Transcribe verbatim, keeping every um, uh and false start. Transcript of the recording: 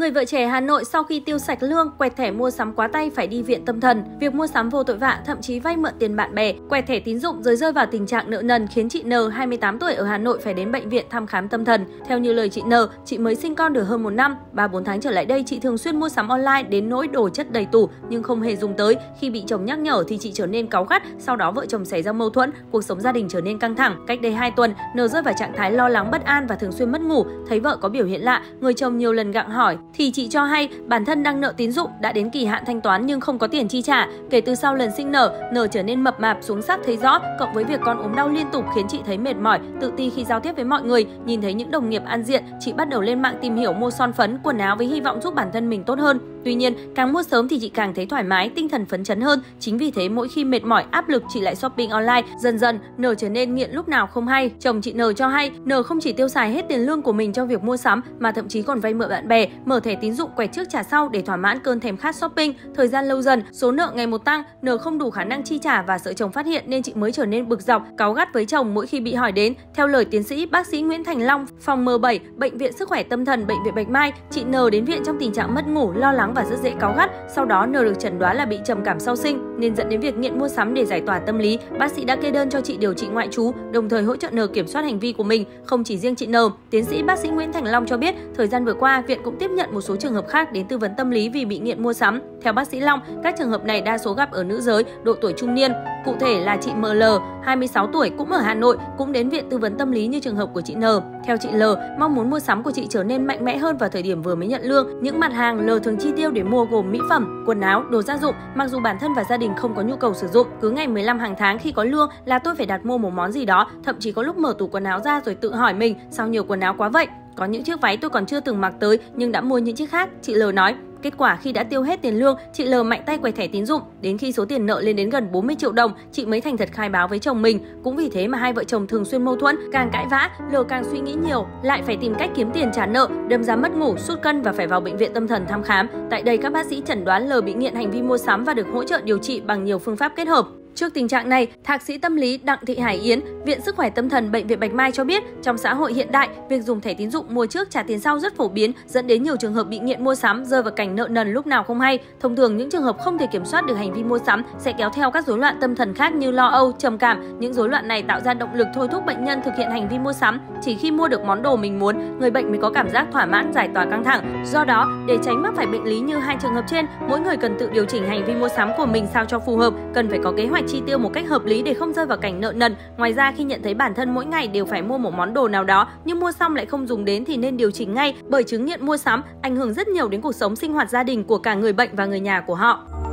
Người vợ trẻ Hà Nội sau khi tiêu sạch lương, quẹt thẻ mua sắm quá tay phải đi viện tâm thần. Việc mua sắm vô tội vạ, thậm chí vay mượn tiền bạn bè, quẹt thẻ tín dụng rồi rơi vào tình trạng nợ nần khiến chị N, hai mươi tám tuổi ở Hà Nội phải đến bệnh viện thăm khám tâm thần. Theo như lời chị N, chị mới sinh con được hơn một năm, ba bốn tháng trở lại đây chị thường xuyên mua sắm online đến nỗi đồ chất đầy tủ nhưng không hề dùng tới. Khi bị chồng nhắc nhở thì chị trở nên cáu gắt, sau đó vợ chồng xảy ra mâu thuẫn, cuộc sống gia đình trở nên căng thẳng. Cách đây hai tuần, N rơi vào trạng thái lo lắng bất an và thường xuyên mất ngủ. Thấy vợ có biểu hiện lạ, người chồng nhiều lần gặng hỏi thì chị cho hay bản thân đang nợ tín dụng, đã đến kỳ hạn thanh toán nhưng không có tiền chi trả. Kể từ sau lần sinh nở, N trở nên mập mạp xuống sắc thấy rõ, cộng với việc con ốm đau liên tục khiến chị thấy mệt mỏi, tự ti khi giao tiếp với mọi người. Nhìn thấy những đồng nghiệp ăn diện, chị bắt đầu lên mạng tìm hiểu mua son phấn, quần áo với hy vọng giúp bản thân mình tốt hơn. Tuy nhiên, càng mua sớm thì chị càng thấy thoải mái, tinh thần phấn chấn hơn. Chính vì thế mỗi khi mệt mỏi, áp lực chị lại shopping online. Dần dần, N trở nên nghiện lúc nào không hay. Chồng chị N cho hay, N không chỉ tiêu xài hết tiền lương của mình cho việc mua sắm mà thậm chí còn vay mượn bạn bè, mở thẻ tín dụng quẹt trước trả sau để thỏa mãn cơn thèm khát shopping. Thời gian lâu dần, số nợ ngày một tăng, N không đủ khả năng chi trả và sợ chồng phát hiện nên chị mới trở nên bực dọc, cáu gắt với chồng mỗi khi bị hỏi đến. Theo lời tiến sĩ bác sĩ Nguyễn Thành Long, phòng M bảy, Bệnh viện Sức khỏe Tâm thần Bệnh viện Bạch Mai, chị N đến viện trong tình trạng mất ngủ, lo lắng và rất dễ cáu gắt. Sau đó N được chẩn đoán là bị trầm cảm sau sinh nên dẫn đến việc nghiện mua sắm. Để giải tỏa tâm lý, bác sĩ đã kê đơn cho chị điều trị ngoại trú, đồng thời hỗ trợ N kiểm soát hành vi của mình. Không chỉ riêng chị N, tiến sĩ bác sĩ Nguyễn Thành Long cho biết, thời gian vừa qua viện cũng tiếp nhận một số trường hợp khác đến tư vấn tâm lý vì bị nghiện mua sắm. Theo bác sĩ Long, các trường hợp này đa số gặp ở nữ giới, độ tuổi trung niên. Cụ thể là chị M L, hai mươi sáu tuổi, cũng ở Hà Nội, cũng đến viện tư vấn tâm lý như trường hợp của chị N. Theo chị L, mong muốn mua sắm của chị trở nên mạnh mẽ hơn vào thời điểm vừa mới nhận lương. Những mặt hàng L thường chi tiêu để mua gồm mỹ phẩm, quần áo, đồ gia dụng, mặc dù bản thân và gia đình không có nhu cầu sử dụng. Cứ ngày mười lăm hàng tháng khi có lương là tôi phải đặt mua một món gì đó, thậm chí có lúc mở tủ quần áo ra rồi tự hỏi mình sao nhiều quần áo quá vậy. Có những chiếc váy tôi còn chưa từng mặc tới nhưng đã mua những chiếc khác, chị L nói. Kết quả khi đã tiêu hết tiền lương, chị L mạnh tay quẹt thẻ tín dụng, đến khi số tiền nợ lên đến gần bốn mươi triệu đồng, chị mới thành thật khai báo với chồng mình. Cũng vì thế mà hai vợ chồng thường xuyên mâu thuẫn, càng cãi vã, L càng suy nghĩ nhiều, lại phải tìm cách kiếm tiền trả nợ, đâm ra mất ngủ, sút cân và phải vào bệnh viện tâm thần thăm khám. Tại đây các bác sĩ chẩn đoán L bị nghiện hành vi mua sắm và được hỗ trợ điều trị bằng nhiều phương pháp kết hợp. Trước tình trạng này, Thạc sĩ tâm lý Đặng Thị Hải Yến, Viện Sức khỏe Tâm thần Bệnh viện Bạch Mai cho biết, trong xã hội hiện đại, việc dùng thẻ tín dụng mua trước trả tiền sau rất phổ biến, dẫn đến nhiều trường hợp bị nghiện mua sắm rơi vào cảnh nợ nần lúc nào không hay. Thông thường những trường hợp không thể kiểm soát được hành vi mua sắm sẽ kéo theo các rối loạn tâm thần khác như lo âu, trầm cảm. Những rối loạn này tạo ra động lực thôi thúc bệnh nhân thực hiện hành vi mua sắm. Chỉ khi mua được món đồ mình muốn, người bệnh mới có cảm giác thỏa mãn, giải tỏa căng thẳng. Do đó, để tránh mắc phải bệnh lý như hai trường hợp trên, mỗi người cần tự điều chỉnh hành vi mua sắm của mình sao cho phù hợp, cần phải có kế hoạch chi tiêu một cách hợp lý để không rơi vào cảnh nợ nần. Ngoài ra, khi nhận thấy bản thân mỗi ngày đều phải mua một món đồ nào đó nhưng mua xong lại không dùng đến thì nên điều chỉnh ngay, bởi chứng nghiện mua sắm ảnh hưởng rất nhiều đến cuộc sống sinh hoạt gia đình của cả người bệnh và người nhà của họ.